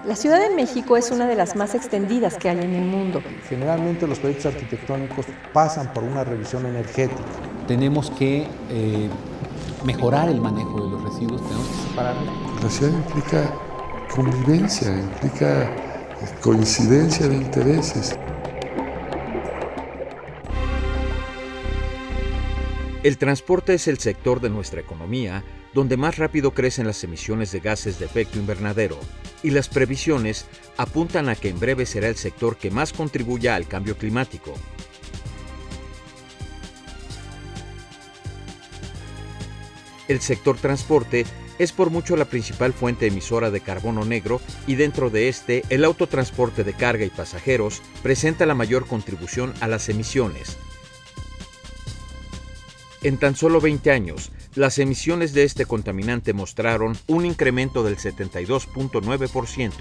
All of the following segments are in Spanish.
La Ciudad de México es una de las más extendidas que hay en el mundo. Generalmente los proyectos arquitectónicos pasan por una revisión energética. Tenemos que mejorar el manejo de los residuos, tenemos que separarlos. La ciudad implica convivencia, implica coincidencia de intereses. El transporte es el sector de nuestra economía donde más rápido crecen las emisiones de gases de efecto invernadero, y las previsiones apuntan a que en breve será el sector que más contribuya al cambio climático. El sector transporte es por mucho la principal fuente emisora de carbono negro y dentro de este, el autotransporte de carga y pasajeros presenta la mayor contribución a las emisiones. En tan solo 20 años, las emisiones de este contaminante mostraron un incremento del 72.9%.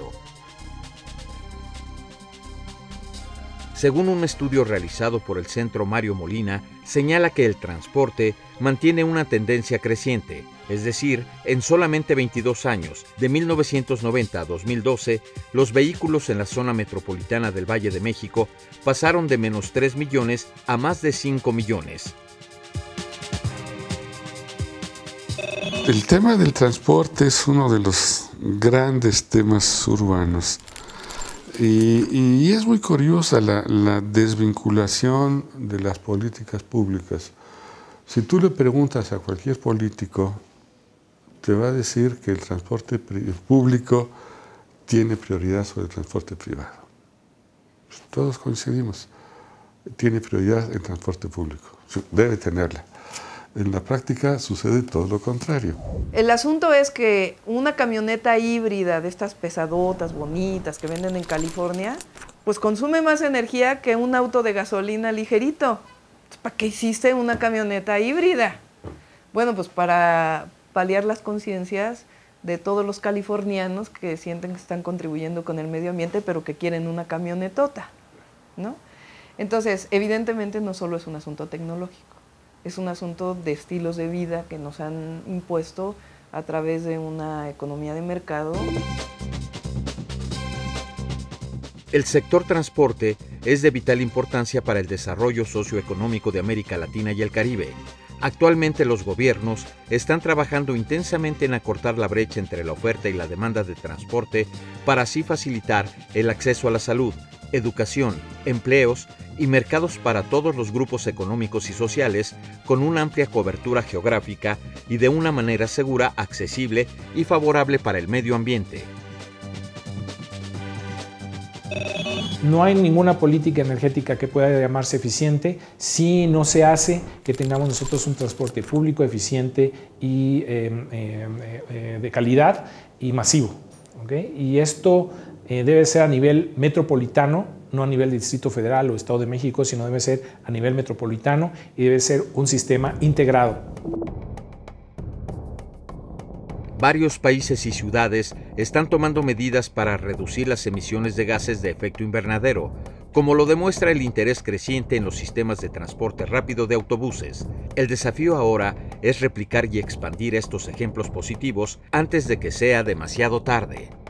Según un estudio realizado por el Centro Mario Molina, señala que el transporte mantiene una tendencia creciente, es decir, en solamente 22 años, de 1990 a 2012, los vehículos en la zona metropolitana del Valle de México pasaron de menos 3 millones a más de 5 millones. El tema del transporte es uno de los grandes temas urbanos y es muy curiosa la desvinculación de las políticas públicas. Si tú le preguntas a cualquier político, te va a decir que el transporte público tiene prioridad sobre el transporte privado. Todos coincidimos, tiene prioridad el transporte público, debe tenerla. En la práctica sucede todo lo contrario. El asunto es que una camioneta híbrida de estas pesadotas, bonitas, que venden en California, pues consume más energía que un auto de gasolina ligerito. ¿Para qué hiciste una camioneta híbrida? Bueno, pues para paliar las conciencias de todos los californianos que sienten que están contribuyendo con el medio ambiente, pero que quieren una camionetota, ¿no? Entonces, evidentemente no solo es un asunto tecnológico. Es un asunto de estilos de vida que nos han impuesto a través de una economía de mercado. El sector transporte es de vital importancia para el desarrollo socioeconómico de América Latina y el Caribe. Actualmente los gobiernos están trabajando intensamente en acortar la brecha entre la oferta y la demanda de transporte para así facilitar el acceso a la salud, educación, empleos y mercados para todos los grupos económicos y sociales con una amplia cobertura geográfica y de una manera segura, accesible y favorable para el medio ambiente. No hay ninguna política energética que pueda llamarse eficiente si no se hace que tengamos nosotros un transporte público eficiente y de calidad y masivo, ¿okay? Y esto debe ser a nivel metropolitano, no a nivel de Distrito Federal o Estado de México, sino debe ser a nivel metropolitano y debe ser un sistema integrado. Varios países y ciudades están tomando medidas para reducir las emisiones de gases de efecto invernadero, como lo demuestra el interés creciente en los sistemas de transporte rápido de autobuses. El desafío ahora es replicar y expandir estos ejemplos positivos antes de que sea demasiado tarde.